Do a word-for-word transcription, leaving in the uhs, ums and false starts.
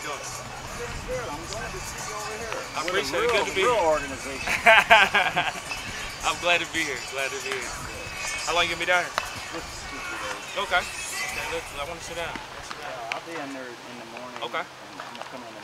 doing? Good. I'm glad to see you over here. I appreciate it. Good to be here. here. Organization. I'm glad to be here. Glad to be here. How long you gonna be down here? Just two days. Okay. Okay. Let's, I want to sit down. Let's sit down. Yeah, I'll be in there in the morning. Okay. And I'm gonna come in